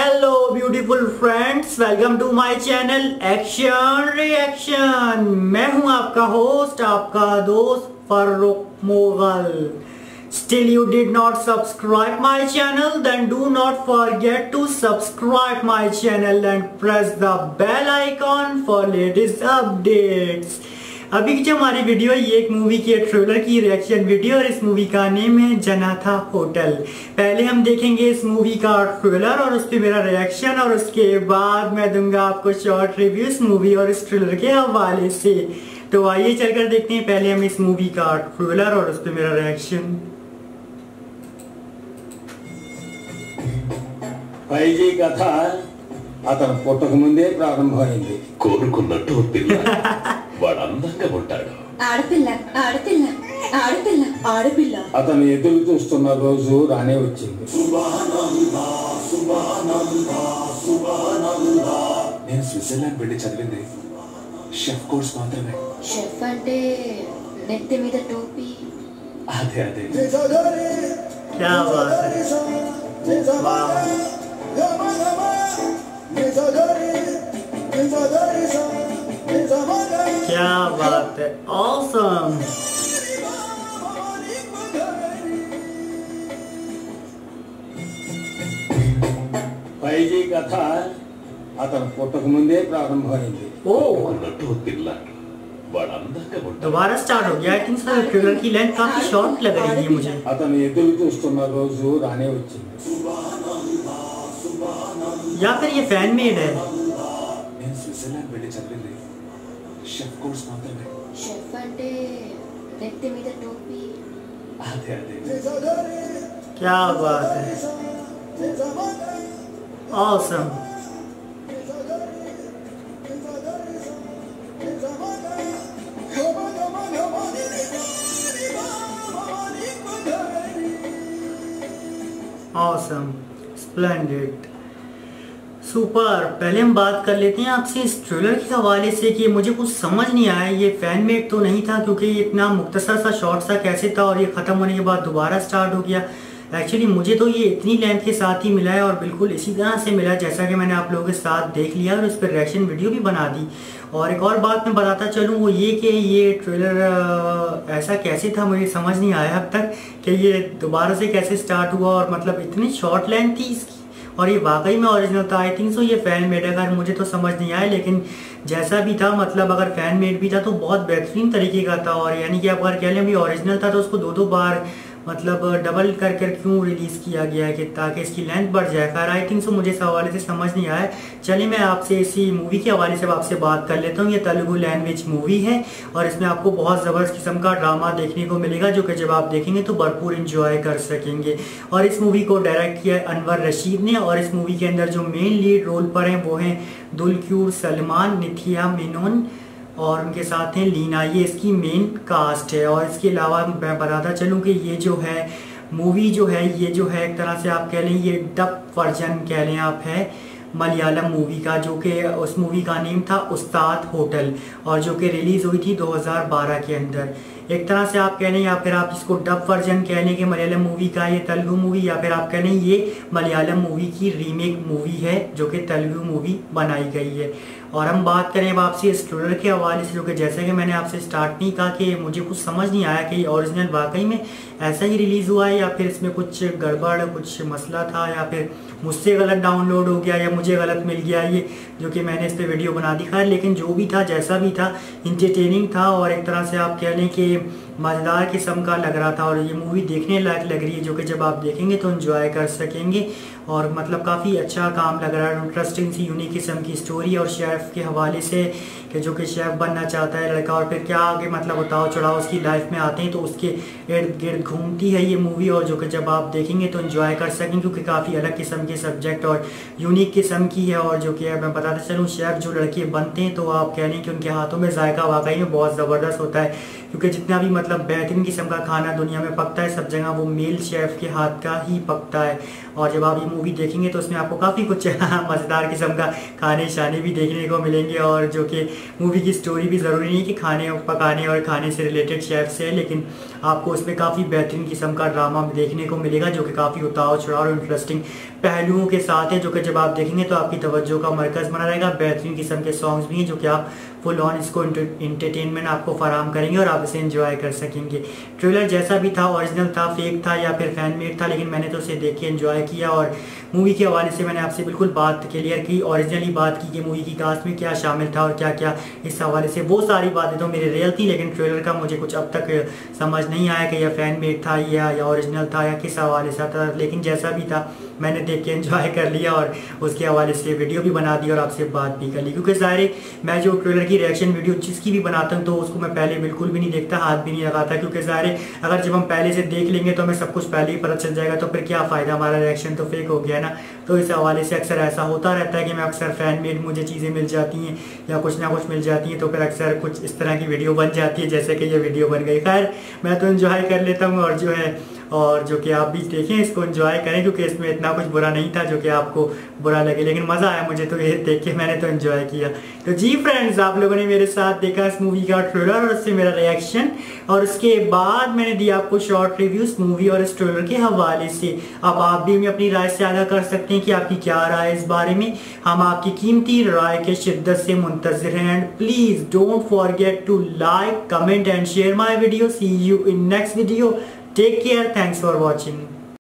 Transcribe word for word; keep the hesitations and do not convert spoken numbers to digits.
Hello beautiful friends, welcome to my channel action reaction. मैं हूं आपका होस्ट, आपका दोस्त Farrukh Mughal. Still you did not subscribe my channel, then do not forget to subscribe my channel and press the bell icon for latest updates। अभी की जो हमारी video है ये एक मूवी की ट्रेलर की रिएक्शन वीडियो और इस मूवी का नेम है जनाथा होटल। पहले हम देखेंगे इस मूवी का ट्रेलर और उस पर मेरा रिएक्शन और उसके बाद मैं दूंगा आपको शॉर्ट रिव्यू इस मूवी और इस ट्रेलर के हवाले से। तो आइए चलकर देखते हैं पहले हम इस मूवी का ट्रेलर और उस पर मेरा रिएक्शन। పైజీ కథ అతను పుట్టక ముందే ప్రారంభమైంది. కోరుకున్నట్టు పిల్ల వాడు అందంగా ఉంటాడు. ఆడపిల్ల ఆడపిల్ల ఆడపిల్ల ఆడపిల్ల అతను ఎదురు చూస్తున్న రోజు రానే వచ్చింది. నేను స్విట్జర్లాండ్ వెళ్ళి చదివింది షెఫ్ కోర్స్ మాత్రమే. షెఫ్ అంటే నెత్తి మీద టోపీ. అదే అదే क्या बात है, वाह। क्या बात है, ऑसम। పైజీ కథ అతను పుట్టక ముందే ప్రారంభమైంది. కోరుకున్నట్టు పిల్ల వాడు అందంగా ఉంటాడు. दोबारा स्टार्ट हो गया। आई थिंक सर ट्रेलर की लेंथ काफी शॉर्ट लग रही है मुझे। అతను ఎదురు చూస్తున్న రోజు రానే వచ్చింది. या फिर ये फैन मेड है। నేను స్విట్జర్లాండ్ వెళ్ళి చదివింది షెఫ్ కోర్స్ మాత్రమే. షెఫ్ అంటే నెత్తి మీద టోపీ. అదే అదే क्या बात है, ऑसम। Awesome, splendid, super. पहले हम बात कर लेते हैं आपसे इस ट्रेलर के हवाले से कि मुझे कुछ समझ नहीं आया। ये फैन मेड तो नहीं था क्योंकि ये इतना मुख्तसर सा शॉर्ट सा कैसे था और ये ख़त्म होने के बाद दोबारा स्टार्ट हो गया। एक्चुअली मुझे तो ये इतनी लेंथ के साथ ही मिला है और बिल्कुल इसी तरह से मिला जैसा कि मैंने आप लोगों के साथ देख लिया और उस पर रिएक्शन वीडियो भी बना दी। और एक और बात मैं बताता चलूँ वो ये कि ये ट्रेलर ऐसा कैसे था मुझे समझ नहीं आया अब तक कि ये दोबारा से कैसे स्टार्ट हुआ और मतलब इतनी शॉर्ट लेंथ थी इसकी और ये वाकई में ओरिजिनल था। आई थिंक सो ये फैन मेड है, अगर मुझे तो समझ नहीं आया, लेकिन जैसा भी था मतलब अगर फैन मेड भी था तो बहुत बेहतरीन तरीके का था। और यानी कि आप अगर कह लें भी ओरिजिनल था तो उसको दो दो बार मतलब डबल कर कर क्यों रिलीज़ किया गया है कि ताकि इसकी लेंथ बढ़ जाए। खैर आई थिंक सो मुझे इस हवाले से समझ नहीं आया। चलिए मैं आपसे इसी मूवी के हवाले से आपसे बात कर लेता हूँ। ये तेलुगु लैंग्वेज मूवी है और इसमें आपको बहुत ज़बरदस्त किस्म का ड्रामा देखने को मिलेगा जो कि जब आप देखेंगे तो भरपूर इंजॉय कर सकेंगे। और इस मूवी को डायरेक्ट किया है अनवर रशीद ने और इस मूवी के अंदर जो मेन लीड रोल पर हैं वो हैं दुलक्यूर सलमान, निथिया मेनन और उनके साथ हैं लीना। ये इसकी मेन कास्ट है। और इसके अलावा मैं बताता चलूँ कि ये जो है मूवी जो है ये जो है एक तरह से आप कह लें ये डब वर्जन कह लें आप है मलयालम मूवी का, जो कि उस मूवी का नेम था उस्ताद होटल और जो कि रिलीज़ हुई थी दो हज़ार बारह के अंदर। एक तरह से आप कह लें या फिर आप इसको डब वर्जन कह लें कि मलयालम मूवी का ये तेलुगु मूवी, या फिर आप कह लें ये मलयालम मूवी की रीमेक मूवी है जो कि तेलुगु मूवी बनाई गई है। और हम बात करें अब आपसे इस ट्रेलर के हवाले से, जो कि जैसे कि मैंने आपसे स्टार्ट नहीं कहा कि मुझे कुछ समझ नहीं आया कि ओरिजिनल वाकई में ऐसा ही रिलीज़ हुआ है या फिर इसमें कुछ गड़बड़ कुछ मसला था या फिर मुझसे गलत डाउनलोड हो गया या मुझे गलत मिल गया ये जो कि मैंने इस पर वीडियो बना दी। खैर लेकिन जो भी था जैसा भी था इंटरटेनिंग था और एक तरह से आप कह लें कि मज़ेदार किस्म का लग रहा था और ये मूवी देखने लायक लग रही है जो कि जब आप देखेंगे तो एंजॉय कर सकेंगे। और मतलब काफ़ी अच्छा काम लग रहा है, इंटरेस्टिंग सी यूनिक किस्म की स्टोरी और शेफ़ के हवाले से कि जो कि शेफ़ बनना चाहता है लड़का और फिर क्या आगे मतलब उतार चढ़ाव उसकी लाइफ में आते हैं तो उसके इर्द गिर्द घूमती है ये मूवी। और जो कि जब आप देखेंगे तो एंजॉय कर सकेंगे क्योंकि काफ़ी अलग किस्म के सब्जेक्ट और यूनिक किस्म की है। और जो कि मैं बताता चलूँ शेफ़ जो लड़के बनते हैं तो आप कह लें कि उनके हाथों में जायका वाकई में बहुत ज़बरदस्त होता है क्योंकि जितना भी मतलब बेहतरीन किस्म का खाना दुनिया में पकता है सब जगह वो मेल शेफ़ के हाथ का ही पकता है। और जब आप ये मूवी देखेंगे तो उसमें आपको काफ़ी कुछ मज़ेदार किस्म का खाने शाने भी देखने को मिलेंगे। और जो कि मूवी की स्टोरी भी ज़रूरी नहीं कि खाने पकाने और खाने से रिलेटेड शेफ़ से है, लेकिन आपको उसमें काफ़ी बेहतरीन किस्म का ड्रामा देखने को मिलेगा जो कि काफ़ी उतार चढ़ाव और इंटरेस्टिंग पहलुओं के साथ है जो कि जब आप देखेंगे तो आपकी तवज्जो का मरकज़ बना रहेगा। बेहतरीन किस्म के सॉन्ग्स भी हैं जो कि आप फुल ऑन इसको इंटरटेनमेंट आपको फराहम करेंगे और आप इसे एंजॉय कर सकेंगे। ट्रेलर जैसा भी था, ओरिजिनल था, फेक था या फिर फैन मेड था, लेकिन मैंने तो उसे देख के एंजॉय किया और मूवी के हवाले से मैंने आपसे बिल्कुल बात क्लियर की, ओरिजिनली बात की कि मूवी की कास्ट में क्या शामिल था और क्या क्या इस हवाले से। वो सारी बातें तो मेरी रियल थी, लेकिन ट्रेलर का मुझे कुछ अब तक समझ नहीं आया कि यह फैन मेड था या या ओरिजिनल था या किस हवाले से था। लेकिन जैसा भी था मैंने देख के एंजॉय कर लिया और उसके हवाले से वीडियो भी बना दी और आपसे बात भी कर ली, क्योंकि ज़ाहिर मैं जो ट्रेलर की रिएक्शन वीडियो जिसकी भी बनाता हूँ तो उसको मैं पहले बिल्कुल भी नहीं देखता, हाथ भी नहीं लगाता, क्योंकि ज़ाहिर अगर जब हम पहले से देख लेंगे तो हमें सब कुछ पहले ही पता चल जाएगा, तो फिर क्या फ़ायदा, हमारा रिएक्शन तो फेक हो गया ना। तो इस हवाले से अक्सर ऐसा होता रहता है कि मैं अक्सर फैन मेड मुझे चीज़ें मिल जाती हैं या कुछ ना कुछ मिल जाती हैं, तो फिर अक्सर कुछ इस तरह की वीडियो बन जाती है जैसे कि ये वीडियो बन गई। खैर मैं तो एंजॉय कर लेता हूँ और जो है और जो कि आप भी देखें, इसको एंजॉय करें, क्योंकि इसमें इतना कुछ बुरा नहीं था जो कि आपको बुरा लगे, लेकिन मज़ा आया मुझे तो ये देख के, मैंने तो एंजॉय किया। तो जी फ्रेंड्स, आप लोगों ने मेरे साथ देखा इस मूवी का ट्रेलर और उससे मेरा रिएक्शन, और उसके बाद मैंने दिया आपको शॉर्ट रिव्यू इस मूवी और इस ट्रेलर के हवाले से। अब आप भी हमें अपनी राय से आगाह कर सकते हैं कि आपकी क्या राय है इस बारे में। हम आपकी कीमती राय के शिद्दत से मुंतज़िर हैं। And please don't forget to like, comment and share my video. See you in next video. Take care. Thanks for watching.